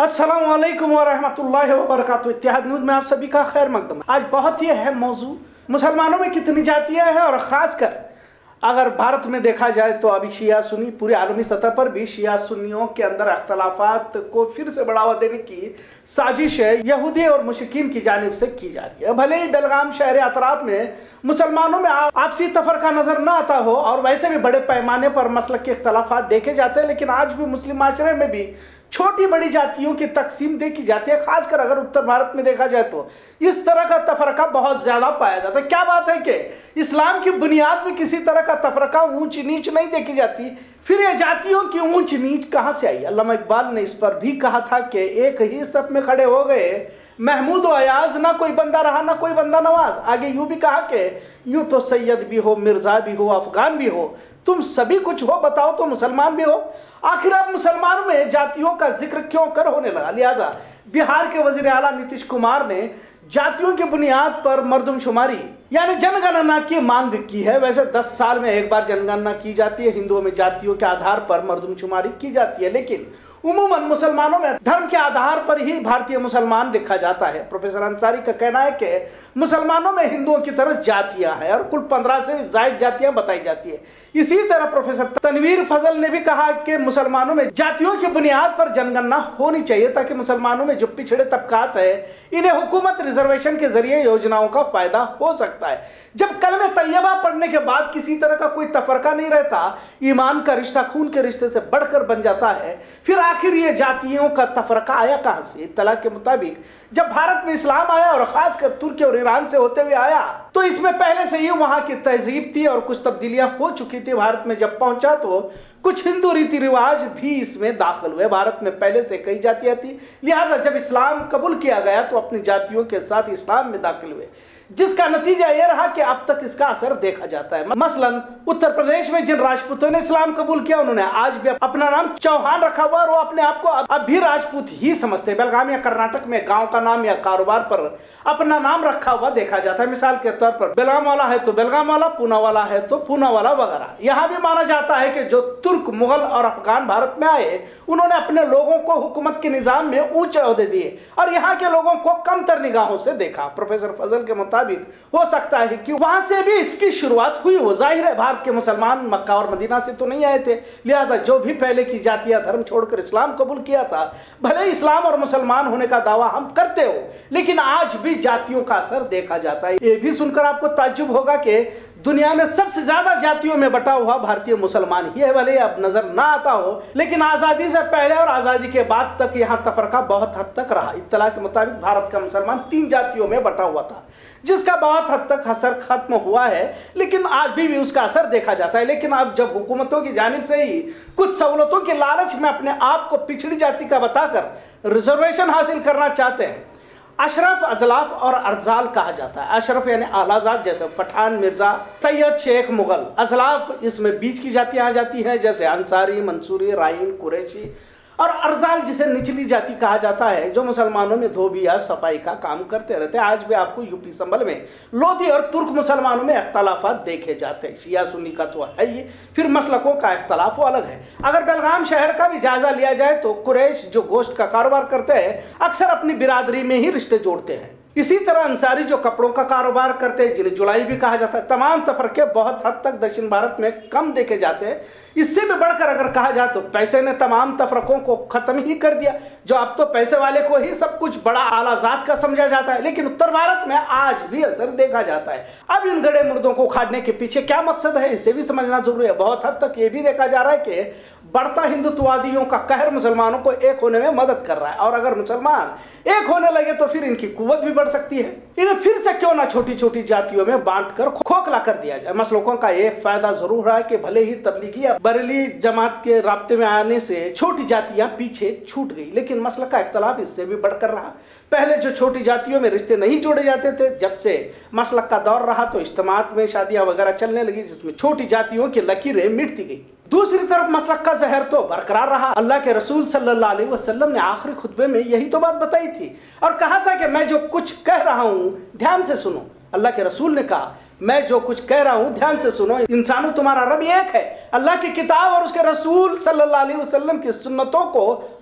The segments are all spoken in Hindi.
अस्सलाम वालेकुम वरहमतुल्लाहि वबरकातुहू। इत्तेहाद न्यूज़ में आप सभी का खैर मकदम। आज बहुत ही अहम मौजू, मुसलमानों में कितनी जातियां हैं और ख़ासकर अगर भारत में देखा जाए तो अभी शिया सुन्नी, पूरे आलमी सतह पर भी शिया सुन्नियों के अंदर अख्तलाफात को फिर से बढ़ावा देने की साजिश है यहूदी और मुशरिकीन की जानिब से की जा रही है। भले ही बेलगाम शहर अतराफ में मुसलमानों में आपसी तफरका नजर न आता हो और वैसे भी बड़े पैमाने पर मसलक के इख्तलाफात देखे जाते हैं, लेकिन आज भी मुस्लिम माशरे में भी छोटी बड़ी जातियों की तकसीम देखी जाती है। खासकर अगर उत्तर भारत में देखा जाए तो इस तरह का तफरका बहुत ज्यादा पाया जाता है। क्या बात है कि इस्लाम की बुनियाद में किसी तरह का तफरका, ऊंच नीच नहीं देखी जाती, फिर ये जातियों की ऊंच नीच कहां से आई? अल्लामा इकबाल ने इस पर भी कहा था कि एक ही सफ में खड़े हो गए महमूद अयाज, ना कोई बंदा रहा ना कोई बंदा नवाज। आगे यूं भी कहा कि यूं तो सैयद भी हो, मिर्जा भी हो, अफगान भी हो, तुम सभी कुछ हो, बताओ तो मुसलमान भी हो। आखिर अब मुसलमानों में जातियों का जिक्र क्यों कर होने लगा? लिहाजा बिहार के वजीर आला नीतीश कुमार ने जातियों की बुनियाद पर मर्दमशुमारी यानी जनगणना की मांग की है। वैसे 10 साल में एक बार जनगणना की जाती है, हिंदुओं में जातियों के आधार पर मर्दमशुमारी की जाती है, लेकिन उमूमन मुसलमानों में धर्म के आधार पर ही भारतीय मुसलमान देखा जाता है। प्रोफेसर अंसारी का कहना है कि मुसलमानों में हिंदुओं की तरह जातियां हैं और कुल 15 से ज्यादा जातियां बताई जाती है। इसी तरह प्रोफेसर तनवीर फजल ने भी कहा कि मुसलमानों में जातियों की बुनियाद पर जनगणना होनी चाहिए ताकि मुसलमानों में जो पिछड़े तबकात है इन्हें हुकूमत रिजर्वेशन के जरिए योजनाओं का फायदा हो सकता है। जब कलमे तैयबा पढ़ने के बाद किसी तरह का कोई तफरका नहीं रहता, ईमान का रिश्ता खून के रिश्ते से बढ़कर बन जाता है, फिर आखिर ये जातियों का तफरका आया कहां से? इत्तला के मुताबिक जब भारत में इस्लाम आया और खासकर तुर्की और ईरान से होते हुए आया तो इसमें पहले से ही वहां की तहजीब थी और कुछ तब्दीलियां हो चुकी थी। भारत में जब पहुंचा तो कुछ हिंदू रीति रिवाज भी इसमें दाखिल हुए। भारत में पहले से कई जातियां थी, लिहाजा जब इस्लाम कबूल किया गया तो अपनी जातियों के साथ इस्लाम में दाखिल हुए, जिसका नतीजा यह रहा कि अब तक इसका असर देखा जाता है। मसलन उत्तर प्रदेश में जिन राजपूतों ने इस्लाम कबूल किया उन्होंने आज भी अपना नाम चौहान रखा हुआ और वो अपने आप को अब भी राजपूत ही समझते हैं। बेलगाम या कर्नाटक में गांव का नाम या कारोबार पर अपना नाम रखा हुआ देखा जाता है। मिसाल के तौर पर बेलगाम वाला है तो बेलगाम वाला, पूना वाला है तो पूना वाला वगैरह। यहाँ भी माना जाता है कि जो तुर्क, मुगल और अफगान भारत में आए उन्होंने अपने लोगों को हुकूमत के निजाम में ऊंचे ओहदे दिए और यहाँ के लोगों को कमतर निगाहों से देखा। प्रोफेसर फजल के मुताबिक हो सकता है कि वहां से भी इसकी शुरुआत हुई हो। जाहिर है भारत के मुसलमान मक्का और मदीना से तो नहीं आए थे, लिहाजा जो भी पहले की जातियां धर्म छोड़कर इस्लाम कबूल किया था, भले इस्लाम और मुसलमान होने का दावा हम करते हो, लेकिन आज भी जातियों का असर देखा जाता है। ये भी सुनकर आपको ताज्जुब होगा कि दुनिया में सबसे ज्यादा जातियों में बटा हुआ भारतीय मुसलमान ही है। भले अब नजर ना आता हो, लेकिन आजादी से पहले और आजादी के बाद तक यहाँ तफरका बहुत हद तक रहा। इत्तला के मुताबिक भारत का मुसलमान 3 जातियों में बटा हुआ था, जिसका बहुत हद तक असर खत्म हुआ है, लेकिन आज भी उसका असर देखा जाता है। लेकिन अब जब हुकूमतों की जानिब से ही कुछ सहूलतों के लालच में अपने आप को पिछड़ी जाति का बताकर रिजर्वेशन हासिल करना चाहते हैं, अशरफ, अजलाफ और अर्जाल कहा जाता है। अशरफ यानी आलाजात जैसे पठान, मिर्जा, सैयद, शेख, मुगल। अजलाफ इसमें बीच की जातियां आ जाती हैं जैसे अंसारी, मंसूरी, राइन, कुरैशी। और अर्जाल जिसे निचली जाति कहा जाता है, जो मुसलमानों में धोबी या सफाई का काम करते रहते हैं। आज भी आपको यूपी संभल में लोधी और तुर्क मुसलमानों में अख्तलाफात देखे जाते हैं। शिया सुन्नी का तो है ही, फिर मसलकों का इख्तलाफ अलग है। अगर बेलगाम शहर का भी जायजा लिया जाए तो कुरैश जो गोश्त का कारोबार करते हैं अक्सर अपनी बिरादरी में ही रिश्ते जोड़ते हैं। इसी तरह अंसारी जो कपड़ों का कारोबार करते हैं, जिन्हें जुलाई भी कहा जाता है। तमाम तफरके बहुत हद तक दक्षिण भारत में कम देखे जाते हैं। इससे भी बढ़कर अगर कहा जाए तो पैसे ने तमाम तफरकों को खत्म ही कर दिया, जो अब तो पैसे वाले को ही सब कुछ बड़ा आला जात का समझा जाता है। लेकिन उत्तर भारत में आज भी असर देखा जाता है। अब इन गड़े मुर्दों को उखाड़ने के पीछे क्या मकसद है, इसे भी समझना जरूरी है। बहुत हद तक ये भी देखा जा रहा है कि बढ़ता हिंदुत्ववादियों का कहर मुसलमानों को एक होने में मदद कर रहा है, और अगर मुसलमान एक होने लगे तो फिर इनकी कुव्वत भी बढ़ सकती है। इन्हें फिर से क्यों ना छोटी छोटी जातियों में बांटकर खोखला कर दिया जाए। मसलकों का एक फायदा जरूर है कि भले ही तबलीगी या बरेली जमात के राब्ते में आने से छोटी जातियां पीछे छूट गई, लेकिन मसला का इख्तलाफ इससे भी बढ़कर रहा। पहले जो छोटी जातियों में रिश्ते नहीं जोड़े जाते थे, जब से मसलक का दौर रहा तो इज्तिमात में शादियां वगैरह चलने लगी, जिसमें छोटी जातियों की लकीरें मिटती गई। दूसरी तरफ मसलक का जहर तो बरकरार रहा। अल्लाह के रसूल सल्लल्लाहु अलैहि वसल्लम ने आखिरी खुतबे में यही तो बात बताई थी और कहा था कि मैं जो कुछ कह रहा हूं ध्यान से सुनो। अल्लाह के रसूल ने कहा, मैं जो कुछ कह रहा हूं ध्यान से सुनो। इंसानों तुम्हारा रब एक है। अल्लाह की किताब और उसके रसूल सल्लल्लाहु अलैहि वसल्लम की सुन्नतों को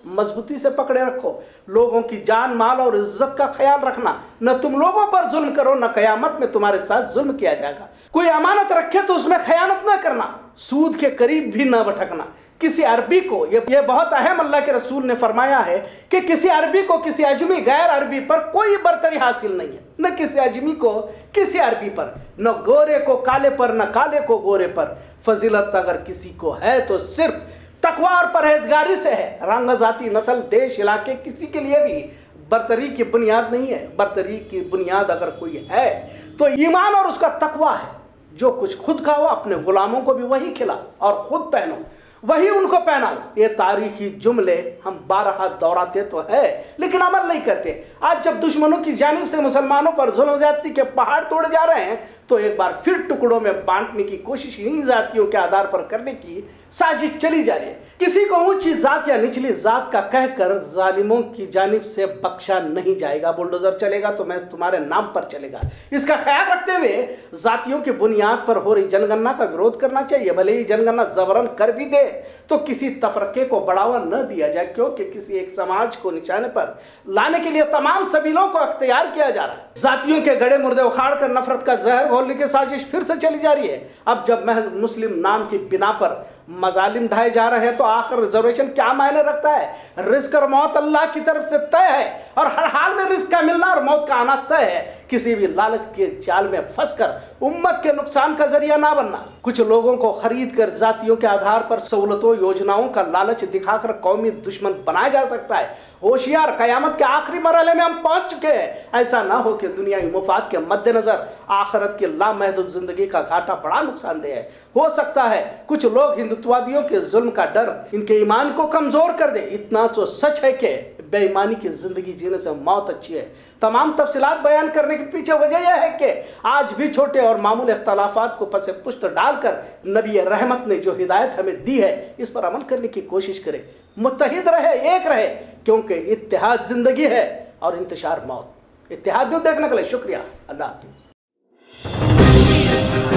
मजबूती से पकड़े रखो। लोगों की जान, माल और इज्जत का ख्याल रखना। न तुम लोगों पर जुल्म करो, न कयामत में तुम्हारे साथ जुल्म किया जाएगा। कोई अमानत रखे तो उसमें खयानत न करना, सूद के करीब भी न भटकना। किसी अरबी को, ये बहुत अहम अल्लाह के रसूल ने फरमाया है कि किसी अरबी को किसी अजमी गैर अरबी पर कोई बरतरी हासिल नहीं है। न किसी अजमी को किसी अरबी पर, न गोरे को काले पर, न काले को गोरे पर। फजीलत अगर किसी को है तो सिर्फ तकवा और परहेजगारी से है। रंग, जाति, नस्ल, देश, इलाके किसी के लिए भी बरतरी की बुनियाद नहीं है। बरतरी की बुनियाद अगर कोई है तो ईमान और उसका तकवा है। जो कुछ खुद खाओ अपने गुलामों को भी वही खिला और खुद पहनो, वही उनको पहनाओ। ये तारीखी जुमले हम 12 दोहराते तो है लेकिन अमल नहीं करते। आज जब दुश्मनों की जानिब से मुसलमानों पर जुल्म ज्यादती के पहाड़ तोड़े जा रहे हैं तो एक बार फिर टुकड़ों में बांटने की कोशिश इन्हीं जातियों के आधार पर करने की साजिश चली जा रही है। किसी को ऊंची जात या निचली जात का कहकर जालिमों की जानिब से बख्शा नहीं जाएगा। बुलडोजर चलेगा तो मैं तुम्हारे नाम पर चलेगा। इसका ख्याल रखते हुए जातियों की बुनियाद पर हो रही जनगणना का विरोध करना चाहिए। भले ही जनगणना जबरन कर भी दे तो किसी तफरके को बढ़ावा न दिया जाए, क्योंकि किसी एक समाज को निशाने पर लाने के लिए तमाम सबीलों को अख्तियार किया जा रहा है। जातियों के गड़े मुर्दे उखाड़ कर नफरत का जहर घोलने की साजिश फिर से चली जा रही है। अब जब महज मुस्लिम नाम की बिना पर मजालिम ढाए जा रहे हैं तो आखिर रिजर्वेशन क्या मायने रखता है? रिस्क और मौत अल्लाह की तरफ से तय है और हर हाल में रिस्क का मिलना और मौत का आना तय है। किसी भी लालच के जाल में फंसकर उम्मत के नुकसान का जरिया ना बनना। कुछ लोगों को खरीद कर जातियों के आधार पर सहूलतों, योजनाओं का लालच दिखाकर कौमी दुश्मन बनाया जा सकता है। होशियार, कयामत के आखिरी मरहले में हम पहुंच चुके हैं। ऐसा ना हो कि दुनियाई मुफाद के मद्देनजर आखिरत की लामहदूद जिंदगी का घाटा बड़ा नुकसानदेह है। हो सकता है कुछ लोग हिंदुत्ववादियों के जुल्म का डर इनके ईमान को कमजोर कर दे। इतना तो सच है कि बेईमानी की जिंदगी जीने से मौत अच्छी है। तमाम तफसीलात बयान करने के पीछे वजह यह है कि आज भी छोटे और मामूली इख्तलाफात को पसे पुश्त डालकर नबी रहमत ने जो हिदायत हमें दी है इस पर अमल करने की कोशिश करें। मुत्तहिद रहे, एक रहे, क्योंकि इत्तेहाद जिंदगी है और इंतशार मौत। इत्तेहाद देखने के लिए शुक्रिया। अल्लाह हाफ़िज़।